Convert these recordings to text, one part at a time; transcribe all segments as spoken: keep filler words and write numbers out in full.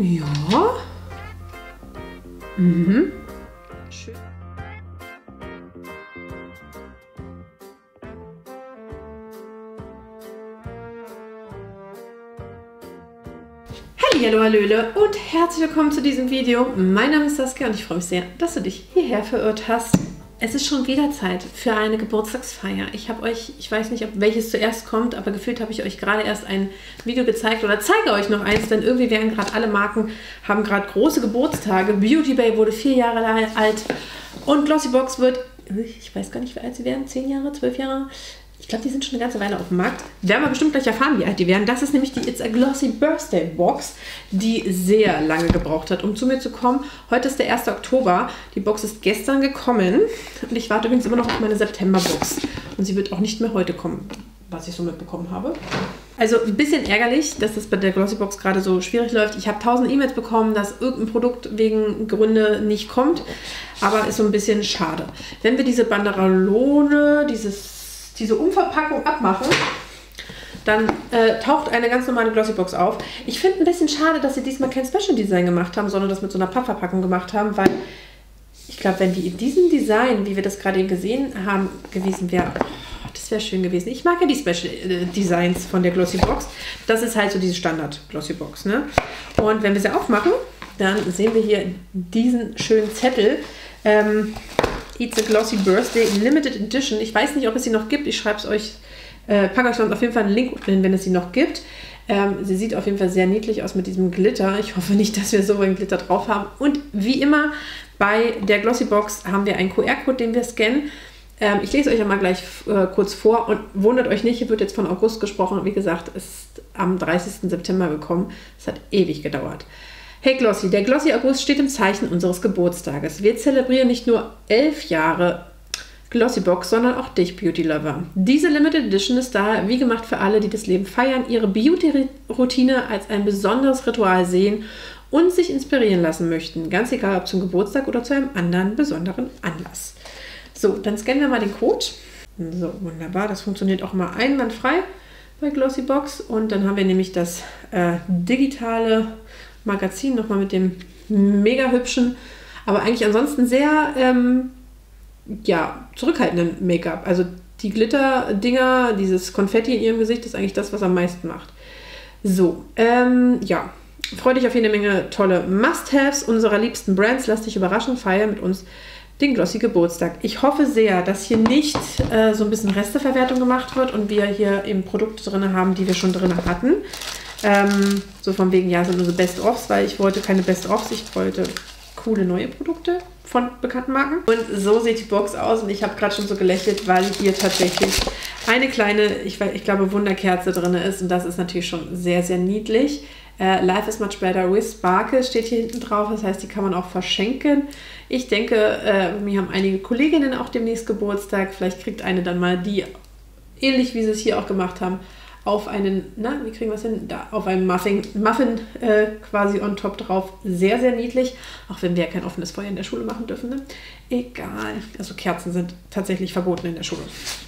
Ja. Mhm. Schön. Hallo, hallöle und herzlich willkommen zu diesem Video. Mein Name ist Saskia und ich freue mich sehr, dass du dich hierher verirrt hast. Es ist schon wieder Zeit für eine Geburtstagsfeier. Ich habe euch, ich weiß nicht, ob welches zuerst kommt, aber gefühlt habe ich euch gerade erst ein Video gezeigt oder zeige euch noch eins, denn irgendwie werden gerade alle Marken, haben gerade große Geburtstage. Beauty Bay wurde vier Jahre alt und Glossybox wird, ich weiß gar nicht, wie alt sie werden, zehn Jahre, zwölf Jahre? Ich glaube, die sind schon eine ganze Weile auf dem Markt. Werden wir bestimmt gleich erfahren, wie alt die werden. Das ist nämlich die It's a Glossy Birthday Box, die sehr lange gebraucht hat, um zu mir zu kommen. Heute ist der erste Oktober. Die Box ist gestern gekommen. Und ich warte übrigens immer noch auf meine September-Box. Und sie wird auch nicht mehr heute kommen, was ich so mitbekommen habe. Also ein bisschen ärgerlich, dass das bei der Glossybox gerade so schwierig läuft. Ich habe tausend E-Mails bekommen, dass irgendein Produkt wegen Gründe nicht kommt. Aber ist so ein bisschen schade. Wenn wir diese Banderole, dieses... diese Umverpackung abmachen, dann äh, taucht eine ganz normale Glossybox auf. Ich finde ein bisschen schade, dass sie diesmal kein Special Design gemacht haben, sondern das mit so einer Pappverpackung gemacht haben, weil ich glaube, wenn die in diesem Design, wie wir das gerade eben gesehen haben, gewesen wäre, oh, das wäre schön gewesen. Ich mag ja die Special äh, Designs von der Glossybox. Das ist halt so diese Standard Glossybox, ne? Und wenn wir sie aufmachen, dann sehen wir hier diesen schönen Zettel. Ähm, It's a Glossy Birthday Limited Edition. Ich weiß nicht, ob es sie noch gibt. Ich schreibe es euch, äh, packe euch sonst auf jeden Fall einen Link hin, wenn es sie noch gibt. Ähm, sie sieht auf jeden Fall sehr niedlich aus mit diesem Glitter. Ich hoffe nicht, dass wir so einen Glitter drauf haben. Und wie immer bei der Glossybox haben wir einen Q R-Code, den wir scannen. Ähm, ich lese euch einmal gleich äh, kurz vor und wundert euch nicht, hier wird jetzt von August gesprochen. Wie gesagt, es ist am dreißigsten September gekommen. Es hat ewig gedauert. Hey Glossy, der Glossy August steht im Zeichen unseres Geburtstages. Wir zelebrieren nicht nur elf Jahre Glossybox, sondern auch dich, Beauty Lover. Diese Limited Edition ist daher wie gemacht für alle, die das Leben feiern, ihre Beauty-Routine als ein besonderes Ritual sehen und sich inspirieren lassen möchten. Ganz egal, ob zum Geburtstag oder zu einem anderen besonderen Anlass. So, dann scannen wir mal den Code. So, wunderbar. Das funktioniert auch mal einwandfrei bei Glossybox. Und dann haben wir nämlich das äh, digitale Magazin nochmal mit dem mega hübschen, aber eigentlich ansonsten sehr ähm, ja, zurückhaltenden Make-up. Also die Glitter-Dinger, dieses Konfetti in ihrem Gesicht ist eigentlich das, was am meisten macht. So, ähm, ja, freu dich auf jede Menge tolle Must-Haves unserer liebsten Brands. Lass dich überraschen, feier mit uns den Glossy Geburtstag. Ich hoffe sehr, dass hier nicht äh, so ein bisschen Resteverwertung gemacht wird und wir hier eben Produkte drin haben, die wir schon drin hatten. Ähm, so von wegen, ja, sind unsere Best-Offs, weil ich wollte keine Best-Offs, ich wollte coole neue Produkte von bekannten Marken. Und so sieht die Box aus und ich habe gerade schon so gelächelt, weil hier tatsächlich eine kleine, ich, ich glaube, Wunderkerze drin ist und das ist natürlich schon sehr, sehr niedlich. Äh, Life is much better with Sparkle steht hier hinten drauf, das heißt, die kann man auch verschenken. Ich denke, äh, mir haben einige Kolleginnen auch demnächst Geburtstag, vielleicht kriegt eine dann mal die, ähnlich wie sie es hier auch gemacht haben, auf einen, na, wie kriegen wir es hin? Da, auf einen Muffin, Muffin äh, quasi on top drauf. Sehr, sehr niedlich. Auch wenn wir ja kein offenes Feuer in der Schule machen dürfen, ne? Egal. Also Kerzen sind tatsächlich verboten in der Schule.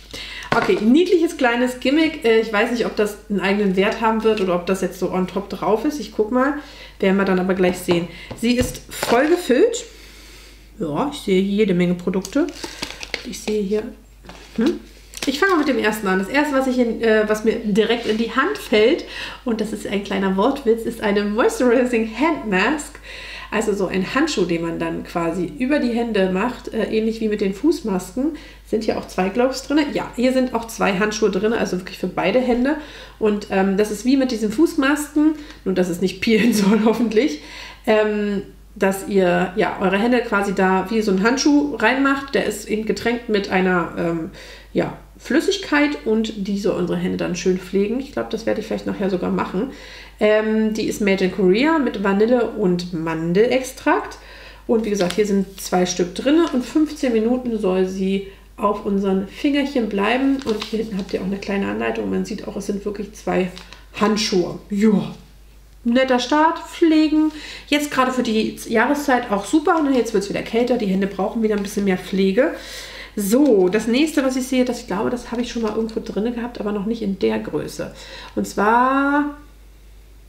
Okay, niedliches kleines Gimmick. Äh, ich weiß nicht, ob das einen eigenen Wert haben wird oder ob das jetzt so on top drauf ist. Ich gucke mal. Werden wir dann aber gleich sehen. Sie ist voll gefüllt. Ja, ich sehe hier jede Menge Produkte. Ich sehe hier... Hm? Ich fange mal mit dem ersten an. Das erste, was, ich in, äh, was mir direkt in die Hand fällt, und das ist ein kleiner Wortwitz, ist eine Moisturizing Hand Mask. Also so ein Handschuh, den man dann quasi über die Hände macht, äh, ähnlich wie mit den Fußmasken. Sind hier auch zwei Gloves drin? Ja, hier sind auch zwei Handschuhe drin, also wirklich für beide Hände. Und ähm, das ist wie mit diesen Fußmasken, nur dass es nicht peelen soll, hoffentlich. Ähm, dass ihr ja eure Hände quasi da wie so einen Handschuh reinmacht. Der ist eben getränkt mit einer ähm, ja, Flüssigkeit und die soll unsere Hände dann schön pflegen. Ich glaube, das werde ich vielleicht nachher sogar machen. Ähm, die ist made in Korea mit Vanille und Mandelextrakt. Und wie gesagt, hier sind zwei Stück drin und fünfzehn Minuten soll sie auf unseren Fingerchen bleiben. Und hier hinten habt ihr auch eine kleine Anleitung. Man sieht auch, es sind wirklich zwei Handschuhe. Ja. Netter Start, pflegen. Jetzt gerade für die Jahreszeit auch super. Und jetzt wird es wieder kälter. Die Hände brauchen wieder ein bisschen mehr Pflege. So, das nächste, was ich sehe, das ich glaube, das habe ich schon mal irgendwo drin gehabt, aber noch nicht in der Größe. Und zwar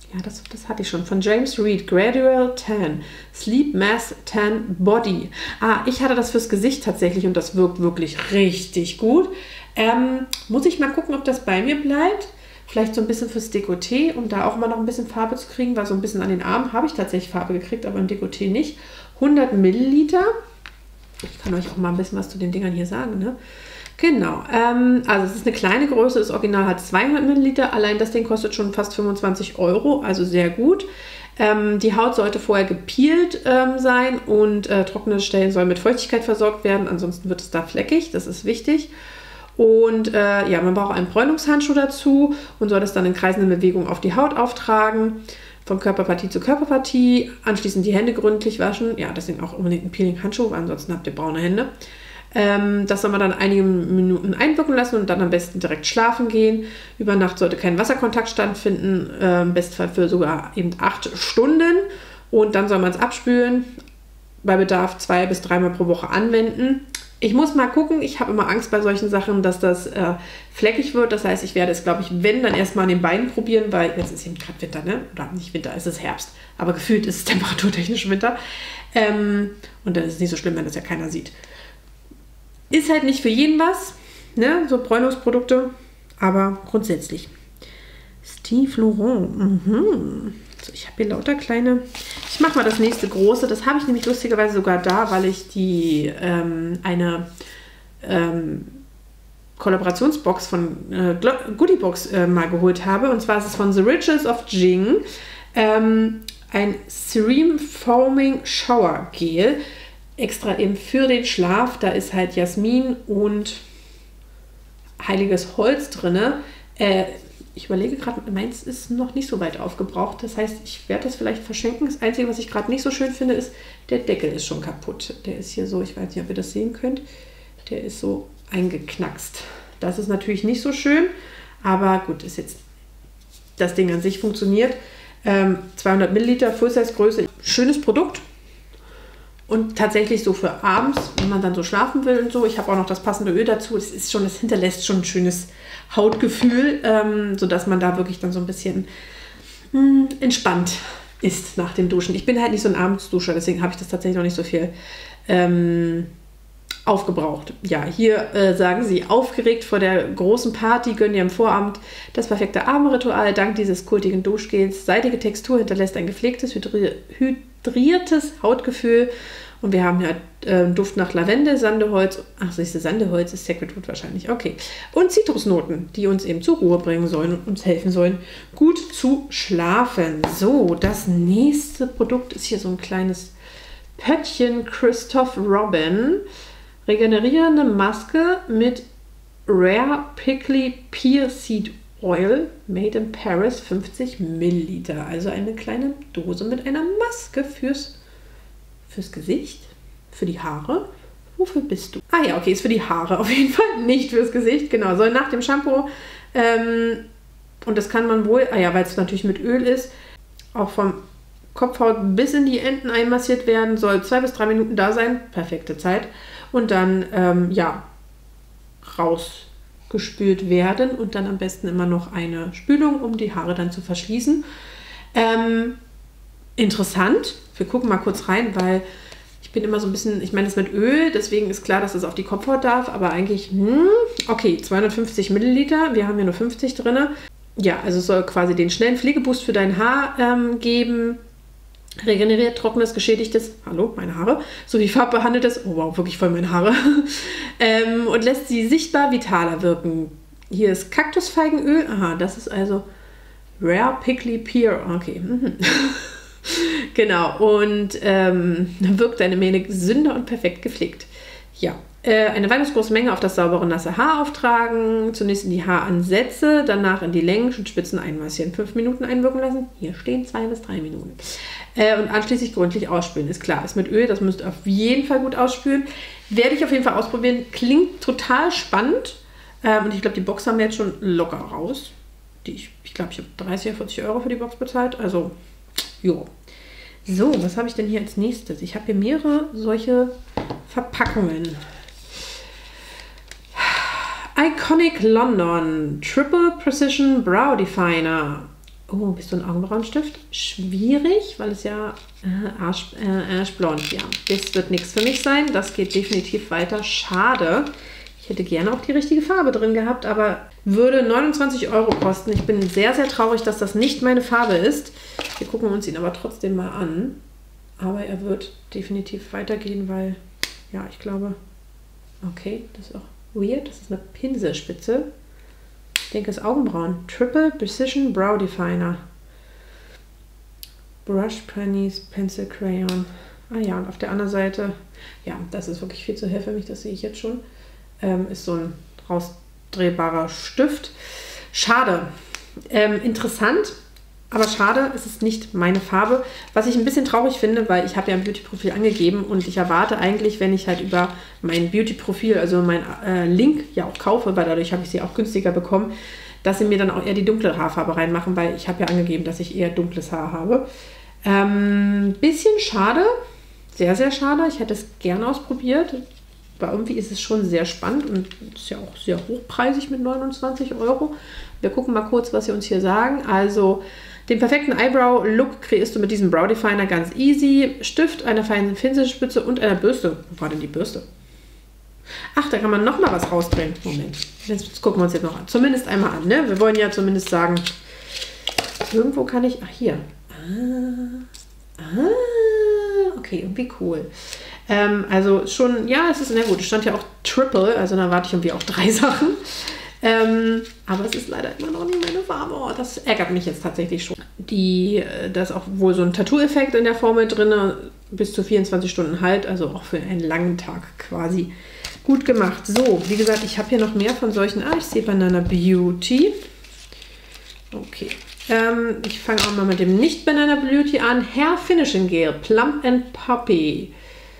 Ja, das, das hatte ich schon. Von James Read. Gradual Tan. Sleep Mask Tan Body. Ah, ich hatte das fürs Gesicht tatsächlich und das wirkt wirklich richtig gut. Ähm, muss ich mal gucken, ob das bei mir bleibt. Vielleicht so ein bisschen fürs Dekolleté, um da auch mal noch ein bisschen Farbe zu kriegen, weil so ein bisschen an den Armen habe ich tatsächlich Farbe gekriegt, aber im Dekolleté nicht. hundert Milliliter. Ich kann euch auch mal ein bisschen was zu den Dingern hier sagen, ne? Genau, ähm, also es ist eine kleine Größe, das Original hat zweihundert Milliliter, allein das Ding kostet schon fast fünfundzwanzig Euro, also sehr gut. Ähm, die Haut sollte vorher gepeelt ähm, sein und äh, trockene Stellen sollen mit Feuchtigkeit versorgt werden, ansonsten wird es da fleckig, das ist wichtig. Und äh, ja, man braucht einen Bräunungshandschuh dazu und soll das dann in kreisenden Bewegungen auf die Haut auftragen, von Körperpartie zu Körperpartie, anschließend die Hände gründlich waschen, ja, deswegen auch unbedingt ein Peeling-Handschuh, ansonsten habt ihr braune Hände. Ähm, das soll man dann einige Minuten einwirken lassen und dann am besten direkt schlafen gehen. Über Nacht sollte kein Wasserkontakt stattfinden, äh, im Bestfall für sogar eben acht Stunden. Und dann soll man es abspülen, bei Bedarf zwei bis dreimal pro Woche anwenden. Ich muss mal gucken, ich habe immer Angst bei solchen Sachen, dass das äh, fleckig wird. Das heißt, ich werde es, glaube ich, wenn, dann erstmal an den Beinen probieren, weil jetzt ist eben gerade Winter, ne? Oder nicht Winter, es ist Herbst. Aber gefühlt ist es temperaturtechnisch Winter. Ähm, und dann ist es nicht so schlimm, wenn das ja keiner sieht. Ist halt nicht für jeden was, ne? So Bräunungsprodukte, aber grundsätzlich. Steve Laurent, mhm. So, ich habe hier lauter kleine, ich mache mal das nächste große, das habe ich nämlich lustigerweise sogar da, weil ich die, ähm, eine ähm, Kollaborationsbox von äh, Goodiebox äh, mal geholt habe, und zwar ist es von The Rituals of Jing, ähm, ein Serene Foaming Shower Gel, extra eben für den Schlaf. Da ist halt Jasmin und heiliges Holz drin. Äh, ich überlege gerade, meins ist noch nicht so weit aufgebraucht. Das heißt, ich werde das vielleicht verschenken. Das Einzige, was ich gerade nicht so schön finde, ist, der Deckel ist schon kaputt. Der ist hier so, ich weiß nicht, ob ihr das sehen könnt, der ist so eingeknackst. Das ist natürlich nicht so schön, aber gut, ist jetzt, das Ding an sich funktioniert. Ähm, zweihundert Milliliter, Full-Size-Größe, schönes Produkt. Und tatsächlich so für abends, wenn man dann so schlafen will und so. Ich habe auch noch das passende Öl dazu. Es ist schon, es hinterlässt schon ein schönes Hautgefühl, ähm, sodass man da wirklich dann so ein bisschen mh, entspannt ist nach dem Duschen. Ich bin halt nicht so ein Abendsduscher, deswegen habe ich das tatsächlich noch nicht so viel ähm, aufgebraucht. Ja, hier äh, sagen sie, aufgeregt vor der großen Party, gönnen ihr am Vorabend das perfekte Abendritual. Dank dieses kultigen Duschgels. Seidige Textur hinterlässt ein gepflegtes, hydri hydriertes Hautgefühl. Und wir haben ja äh, Duft nach Lavendel, Sandeholz. Ach, siehst du, Sandeholz ist Sacred Wood wahrscheinlich. Okay. Und Zitrusnoten, die uns eben zur Ruhe bringen sollen und uns helfen sollen, gut zu schlafen. So, das nächste Produkt ist hier so ein kleines Pöttchen Christoph Robin. Regenerierende Maske mit Rare Prickly Pear Seed Oil, made in Paris, fünfzig Milliliter. Also eine kleine Dose mit einer Maske fürs, fürs Gesicht, für die Haare. Wofür bist du? Ah ja, okay, ist für die Haare auf jeden Fall, nicht fürs Gesicht. Genau, soll nach dem Shampoo, ähm, und das kann man wohl, ah ja, weil es natürlich mit Öl ist, auch vom Kopfhaut bis in die Enden einmassiert werden, soll zwei bis drei Minuten da sein, perfekte Zeit. Und dann, ähm, ja, rausgespült werden und dann am besten immer noch eine Spülung, um die Haare dann zu verschließen. Ähm, interessant. Wir gucken mal kurz rein, weil ich bin immer so ein bisschen, ich meine das mit Öl, deswegen ist klar, dass es auf die Kopfhaut darf, aber eigentlich, hm, okay, zweihundertfünfzig Milliliter, wir haben hier nur fünfzig drin. Ja, also es soll quasi den schnellen Pflegeboost für dein Haar ähm, geben. Regeneriert trockenes, geschädigtes, hallo, meine Haare, sowie farbbehandeltes, oh wow, wirklich voll meine Haare, ähm, und lässt sie sichtbar vitaler wirken. Hier ist Kaktusfeigenöl, aha, das ist also Rare Prickly Pear, okay, mhm. Genau, und ähm, wirkt deine Mähne gesünder und perfekt gepflegt. Ja, äh, eine verhältnisgroße Menge auf das saubere, nasse Haar auftragen, zunächst in die Haaransätze, danach in die Längen und Spitzen einmassieren, fünf Minuten einwirken lassen, hier stehen zwei bis drei Minuten. Äh, und anschließend gründlich ausspülen, ist klar, ist mit Öl, das müsst ihr auf jeden Fall gut ausspülen. Werde ich auf jeden Fall ausprobieren, klingt total spannend, ähm, und ich glaube, die Box haben wir jetzt schon locker raus. Die, ich ich glaube, ich habe dreißig oder vierzig Euro für die Box bezahlt, also, jo. So, was habe ich denn hier als nächstes? Ich habe hier mehrere solche Verpackungen. Iconic London Triple Precision Brow Definer. Oh, bist du ein Augenbrauenstift? Schwierig, weil es ja äh, Ash, äh, Ash Blond, ja. Das wird nichts für mich sein. Das geht definitiv weiter. Schade. Ich hätte gerne auch die richtige Farbe drin gehabt, aber würde neunundzwanzig Euro kosten. Ich bin sehr, sehr traurig, dass das nicht meine Farbe ist. Wir gucken uns ihn aber trotzdem mal an. Aber er wird definitiv weitergehen, weil, ja, ich glaube, okay, das ist auch weird. Das ist eine Pinselspitze. Ich denke, es ist Augenbrauen. Triple Precision Brow Definer. Brush Pennies Pencil Crayon. Ah ja, und auf der anderen Seite, ja, das ist wirklich viel zu hell für mich, das sehe ich jetzt schon, ähm, ist so ein rausdrehbarer Stift. Schade. Ähm, interessant, aber schade, es ist nicht meine Farbe. Was ich ein bisschen traurig finde, weil ich habe ja ein Beauty-Profil angegeben und ich erwarte eigentlich, wenn ich halt über mein Beauty-Profil, also mein äh, Link ja auch kaufe, weil dadurch habe ich sie auch günstiger bekommen, dass sie mir dann auch eher die dunkle Haarfarbe reinmachen, weil ich habe ja angegeben, dass ich eher dunkles Haar habe. Ähm, bisschen schade, sehr, sehr schade. Ich hätte es gerne ausprobiert, aber irgendwie ist es schon sehr spannend und ist ja auch sehr hochpreisig mit neunundzwanzig Euro. Wir gucken mal kurz, was sie uns hier sagen. Also, den perfekten Eyebrow-Look kreierst du mit diesem Brow Definer ganz easy. Stift, einer feinen Pinselspitze und einer Bürste. Wo war denn die Bürste? Ach, da kann man noch mal was rausdrehen. Moment, jetzt gucken wir uns jetzt noch an. Zumindest einmal an, ne? Wir wollen ja zumindest sagen, irgendwo kann ich, ach hier. Ah, ah okay, irgendwie cool. Ähm, also schon, ja, es ist, na gut, es stand ja auch Triple, also da erwarte ich irgendwie auch drei Sachen. Ähm, aber es ist leider immer noch nicht meine Farbe. Oh, das ärgert mich jetzt tatsächlich schon. Die, da ist auch wohl so ein Tattoo-Effekt in der Formel drin, bis zu vierundzwanzig Stunden halt, also auch für einen langen Tag quasi gut gemacht. So, wie gesagt, ich habe hier noch mehr von solchen. Ah, ich sehe Banana Beauty. Okay, ähm, ich fange auch mal mit dem Nicht-Banana Beauty an. Hair Finishing Gel, Plump and Poppy.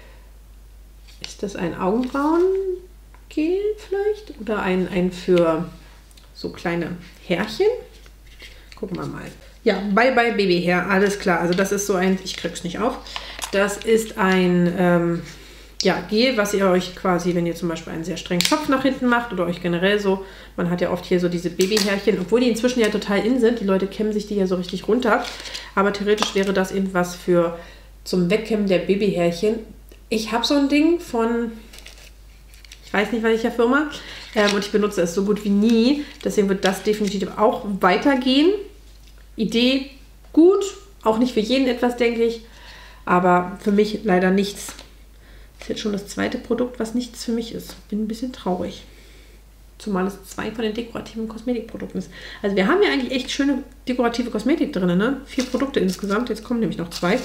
Ist das ein Augenbrauen? Gel vielleicht? Oder ein, ein für so kleine Härchen? Gucken wir mal. Ja, Bye Bye Baby Hair, alles klar. Also das ist so ein, ich krieg's nicht auf. Das ist ein ähm, ja, Gel, was ihr euch quasi, wenn ihr zum Beispiel einen sehr strengen Kopf nach hinten macht oder euch generell so, man hat ja oft hier so diese Babyhärchen, obwohl die inzwischen ja total in sind. Die Leute kämmen sich die ja so richtig runter. Aber theoretisch wäre das eben was für zum Wegkämmen der Babyhärchen. Ich habe so ein Ding von... Ich weiß nicht, welcher Firma. Ähm, und ich benutze es so gut wie nie. Deswegen wird das definitiv auch weitergehen. Idee gut. Auch nicht für jeden etwas, denke ich. Aber für mich leider nichts. Das ist jetzt schon das zweite Produkt, was nichts für mich ist. Bin ein bisschen traurig. Zumal es zwei von den dekorativen Kosmetikprodukten ist. Also wir haben ja eigentlich echt schöne dekorative Kosmetik drin. Ne? Vier Produkte insgesamt. Jetzt kommen nämlich noch zwei.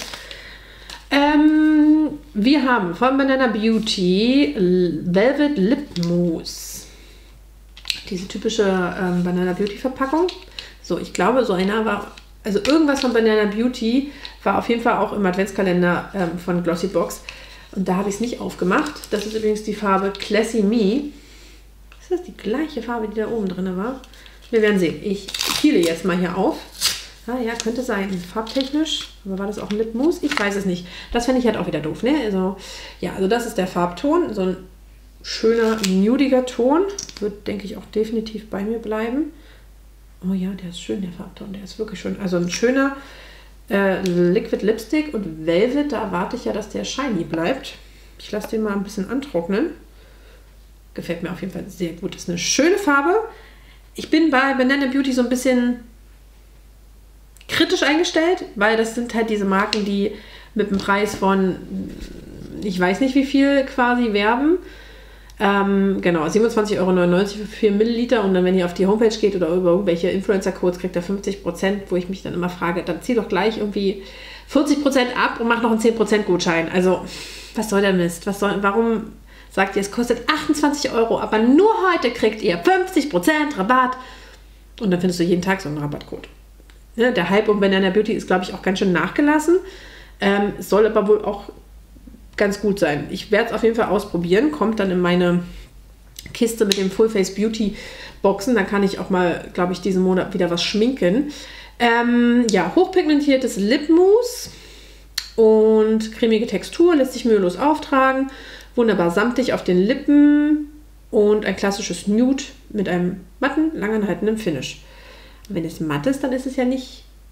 Ähm, wir haben von Banana Beauty Velvet Lip Mousse. Diese typische ähm, Banana Beauty Verpackung. So, ich glaube, so einer war, also irgendwas von Banana Beauty war auf jeden Fall auch im Adventskalender ähm, von Glossybox. Und da habe ich es nicht aufgemacht. Das ist übrigens die Farbe Classy Me. Ist das die gleiche Farbe, die da oben drin war? Wir werden sehen. Ich peele jetzt mal hier auf. Ah, ja, könnte sein. Farbtechnisch. Aber war das auch ein Lipmousse? Ich weiß es nicht. Das fände ich halt auch wieder doof, ne? Also, ja, also das ist der Farbton. So ein schöner, nudiger Ton. Wird, denke ich, auch definitiv bei mir bleiben. Oh ja, der ist schön, der Farbton. Der ist wirklich schön. Also ein schöner äh, Liquid Lipstick und Velvet. Da erwarte ich ja, dass der shiny bleibt. Ich lasse den mal ein bisschen antrocknen. Gefällt mir auf jeden Fall sehr gut. Ist eine schöne Farbe. Ich bin bei Banana Beauty so ein bisschen... kritisch eingestellt, weil das sind halt diese Marken, die mit einem Preis von, ich weiß nicht wie viel quasi werben. Ähm, genau, siebenundzwanzig Euro neunundneunzig für vier Milliliter und dann, wenn ihr auf die Homepage geht oder über irgendwelche Influencer-Codes, kriegt ihr fünfzig Prozent, wo ich mich dann immer frage, dann zieh doch gleich irgendwie vierzig Prozent ab und mach noch einen zehn Prozent Gutschein. Also, was soll der Mist? Was soll, warum sagt ihr, es kostet achtundzwanzig Euro, aber nur heute kriegt ihr fünfzig Prozent Rabatt und dann findest du jeden Tag so einen Rabattcode. Ja, der Hype um Banana Beauty ist, glaube ich, auch ganz schön nachgelassen. Ähm, soll aber wohl auch ganz gut sein. Ich werde es auf jeden Fall ausprobieren. Kommt dann in meine Kiste mit dem Full Face Beauty Boxen. Da kann ich auch mal, glaube ich, diesen Monat wieder was schminken. Ähm, ja, hochpigmentiertes Lipmousse und cremige Textur. Lässt sich mühelos auftragen. Wunderbar samtig auf den Lippen. Und ein klassisches Nude mit einem matten, langanhaltenden Finish. Wenn es matt ist, dann ist es ja nicht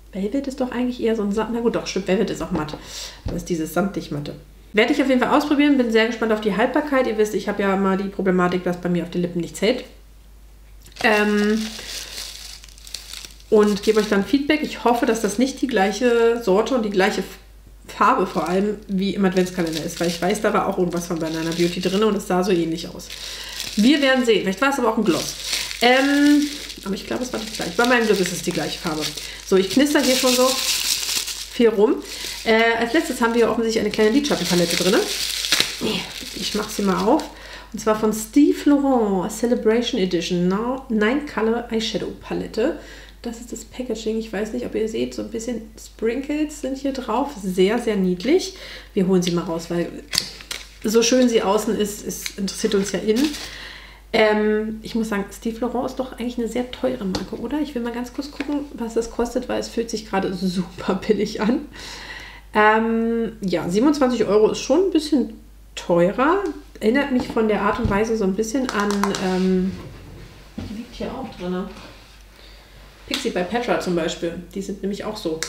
Velvet ist doch eigentlich eher so ein Samt. Na gut, doch, stimmt, Velvet ist auch matt. Das ist dieses samtig-matte. Werde ich auf jeden Fall ausprobieren. Bin sehr gespannt auf die Haltbarkeit. Ihr wisst, ich habe ja immer die Problematik, dass bei mir auf die Lippen nichts hält. Ähm... Und gebe euch dann Feedback. Ich hoffe, dass das nicht die gleiche Sorte und die gleiche Farbe vor allem wie im Adventskalender ist, weil ich weiß, da war auch irgendwas von Banana Beauty drin und es sah so ähnlich aus. Wir werden sehen. Vielleicht war es aber auch ein Gloss. Ähm, aber ich glaube, es war das gleiche. Bei meinem Glück ist es die gleiche Farbe. So, ich knister hier schon so viel rum. Äh, als letztes haben wir offensichtlich eine kleine Lidschattenpalette drin. Ich mache sie mal auf. Und zwar von Steve Laurent Celebration Edition nine Color Eyeshadow Palette. Das ist das Packaging. Ich weiß nicht, ob ihr seht, so ein bisschen Sprinkles sind hier drauf. Sehr, sehr niedlich. Wir holen sie mal raus, weil so schön sie außen ist, ist interessiert uns ja innen. Ähm, ich muss sagen, Steve Laurent ist doch eigentlich eine sehr teure Marke, oder? Ich will mal ganz kurz gucken, was das kostet, weil es fühlt sich gerade super billig an. Ähm, ja, siebenundzwanzig Euro ist schon ein bisschen teurer. Erinnert mich von der Art und Weise so ein bisschen an, ähm, die liegt hier auch drin. Pixie bei Petra zum Beispiel. Die sind nämlich auch so.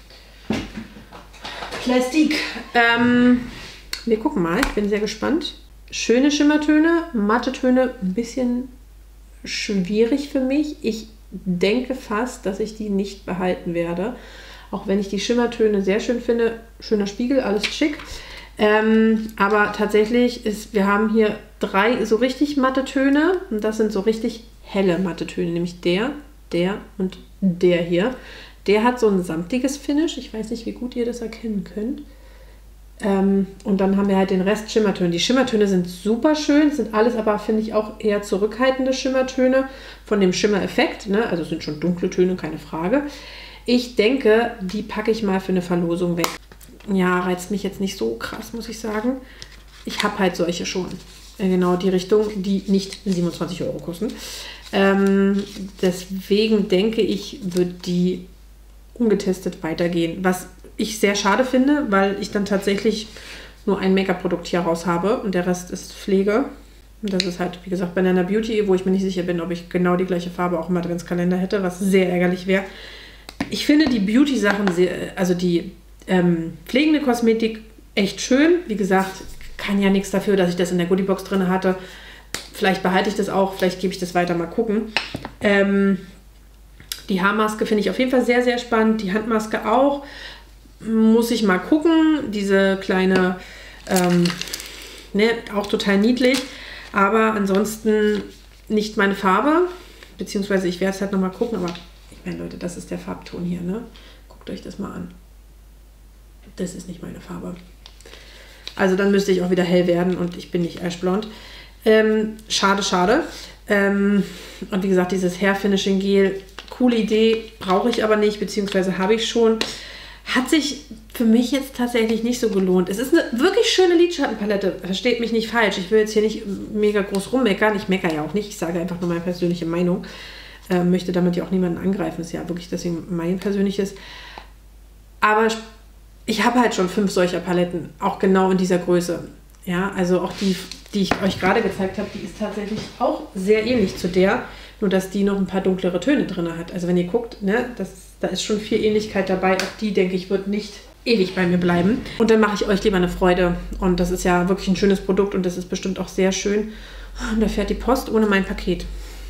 Plastik. Ähm, wir gucken mal. Ich bin sehr gespannt. Schöne Schimmertöne, matte Töne, ein bisschen schwierig für mich. Ich denke fast, dass ich die nicht behalten werde. Auch wenn ich die Schimmertöne sehr schön finde. Schöner Spiegel, alles schick. Ähm, aber tatsächlich ist, wir haben hier drei so richtig matte Töne. Und das sind so richtig helle matte Töne. Nämlich der, der und der hier. Der hat so ein samtiges Finish. Ich weiß nicht, wie gut ihr das erkennen könnt. Ähm, und dann haben wir halt den Rest Schimmertöne. Die Schimmertöne sind super schön, sind alles aber, finde ich, auch eher zurückhaltende Schimmertöne von dem Schimmereffekt. Ne? Also es sind schon dunkle Töne, keine Frage. Ich denke, die packe ich mal für eine Verlosung weg. Ja, reizt mich jetzt nicht so krass, muss ich sagen. Ich habe halt solche schon. Äh, genau die Richtung, die nicht siebenundzwanzig Euro kosten. Ähm, deswegen denke ich, wird die ungetestet weitergehen. Was ich sehr schade finde, weil ich dann tatsächlich nur ein Make-up-Produkt hier raus habe und der Rest ist Pflege. Und das ist halt, wie gesagt, Banana Beauty, wo ich mir nicht sicher bin, ob ich genau die gleiche Farbe auch im Adventskalender hätte, was sehr ärgerlich wäre. Ich finde die Beauty-Sachen, also die ähm, pflegende Kosmetik, echt schön. Wie gesagt, kann ja nichts dafür, dass ich das in der Goodiebox drin hatte. Vielleicht behalte ich das auch, vielleicht gebe ich das weiter, mal gucken. Ähm, die Haarmaske finde ich auf jeden Fall sehr, sehr spannend. Die Handmaske auch. Muss ich mal gucken. Diese kleine, ähm, ne, auch total niedlich. Aber ansonsten nicht meine Farbe. Beziehungsweise ich werde es halt nochmal gucken. Aber ich meine, Leute, das ist der Farbton hier, ne? Guckt euch das mal an. Das ist nicht meine Farbe. Also dann müsste ich auch wieder hell werden und ich bin nicht aschblond. Ähm, schade, schade. Ähm, und wie gesagt, dieses Hair Finishing Gel, coole Idee, brauche ich aber nicht, beziehungsweise habe ich schon. Hat sich für mich jetzt tatsächlich nicht so gelohnt. Es ist eine wirklich schöne Lidschattenpalette. Versteht mich nicht falsch. Ich will jetzt hier nicht mega groß rummeckern. Ich meckere ja auch nicht. Ich sage einfach nur meine persönliche Meinung. Äh, möchte damit ja auch niemanden angreifen. Das ist ja wirklich deswegen mein persönliches. Aber ich habe halt schon fünf solcher Paletten. Auch genau in dieser Größe. Ja, also auch die, die ich euch gerade gezeigt habe, die ist tatsächlich auch sehr ähnlich zu der. Nur, dass die noch ein paar dunklere Töne drin hat. Also wenn ihr guckt, ne, das, da ist schon viel Ähnlichkeit dabei. Auch die, denke ich, wird nicht ewig bei mir bleiben. Und dann mache ich euch lieber eine Freude. Und das ist ja wirklich ein schönes Produkt und das ist bestimmt auch sehr schön. Und da fährt die Post ohne mein Paket.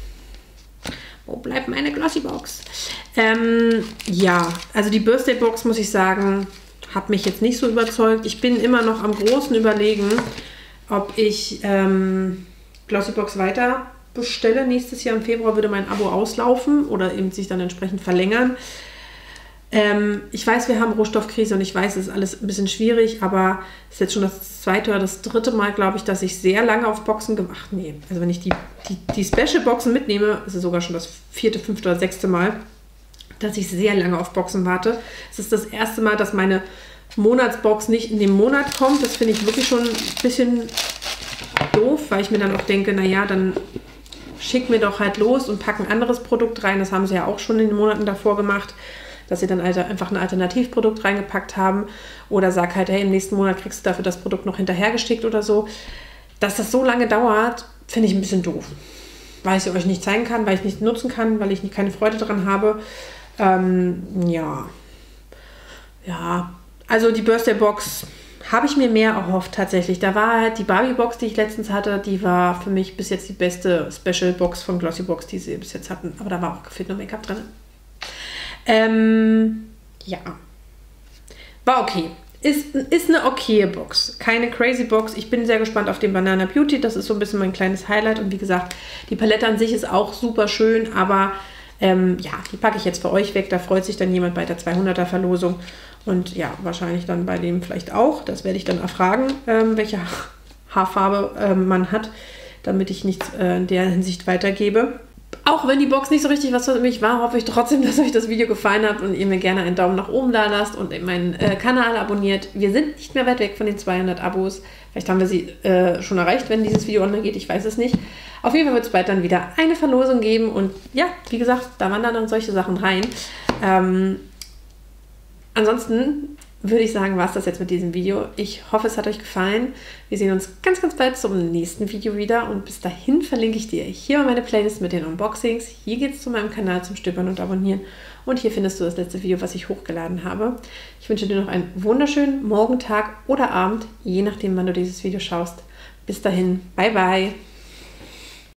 Wo bleibt meine Glossybox? Ähm, ja, also die Birthday Box, muss ich sagen, hat mich jetzt nicht so überzeugt. Ich bin immer noch am großen Überlegen, ob ich ähm, Glossybox weiter bestelle. Nächstes Jahr im Februar würde mein Abo auslaufen oder eben sich dann entsprechend verlängern. Ähm, ich weiß, wir haben Rohstoffkrise und ich weiß, es ist alles ein bisschen schwierig, aber es ist jetzt schon das zweite oder das dritte Mal, glaube ich, dass ich sehr lange auf Boxen gemacht habe. Nee, also wenn ich die, die, die Special-Boxen mitnehme, ist es sogar schon das vierte, fünfte oder sechste Mal, dass ich sehr lange auf Boxen warte. Es ist das erste Mal, dass meine Monatsbox nicht in den Monat kommt. Das finde ich wirklich schon ein bisschen doof, weil ich mir dann auch denke, naja, dann schick mir doch halt los und pack ein anderes Produkt rein. Das haben sie ja auch schon in den Monaten davor gemacht, dass sie dann einfach ein Alternativprodukt reingepackt haben. Oder sag halt, hey, im nächsten Monat kriegst du dafür das Produkt noch hinterhergeschickt oder so. Dass das so lange dauert, finde ich ein bisschen doof. Weil ich es euch nicht zeigen kann, weil ich es nicht nutzen kann, weil ich nicht, keine Freude daran habe. Ähm, ja. Ja, also die Birthday Box habe ich mir mehr erhofft tatsächlich. Da war halt die Barbie Box, die ich letztens hatte, die war für mich bis jetzt die beste Special Box von Glossybox, die sie bis jetzt hatten. Aber da war auch gefühlt nur Make-up drin. Ähm, ja. War okay. Ist, ist eine okaye Box. Keine crazy Box. Ich bin sehr gespannt auf den Banana Beauty. Das ist so ein bisschen mein kleines Highlight. Und wie gesagt, die Palette an sich ist auch super schön. Aber ähm, ja, die packe ich jetzt für euch weg. Da freut sich dann jemand bei der zweihunderter Verlosung. Und ja, wahrscheinlich dann bei dem vielleicht auch. Das werde ich dann erfragen, ähm, welche Haarfarbe ähm, man hat, damit ich nichts äh, in der Hinsicht weitergebe. Auch wenn die Box nicht so richtig was für mich war, hoffe ich trotzdem, dass euch das Video gefallen hat und ihr mir gerne einen Daumen nach oben da lasst und meinen äh, Kanal abonniert. Wir sind nicht mehr weit weg von den zweihundert Abos. Vielleicht haben wir sie äh, schon erreicht, wenn dieses Video online geht. Ich weiß es nicht. Auf jeden Fall wird es bald dann wieder eine Verlosung geben. Und ja, wie gesagt, da wandern dann solche Sachen rein. Ähm, ansonsten würde ich sagen, war es das jetzt mit diesem Video. Ich hoffe, es hat euch gefallen. Wir sehen uns ganz, ganz bald zum nächsten Video wieder. Und bis dahin verlinke ich dir hier meine Playlist mit den Unboxings. Hier geht es zu meinem Kanal zum Stöbern und Abonnieren. Und hier findest du das letzte Video, was ich hochgeladen habe. Ich wünsche dir noch einen wunderschönen Morgen, Tag oder Abend, je nachdem, wann du dieses Video schaust. Bis dahin, bye bye.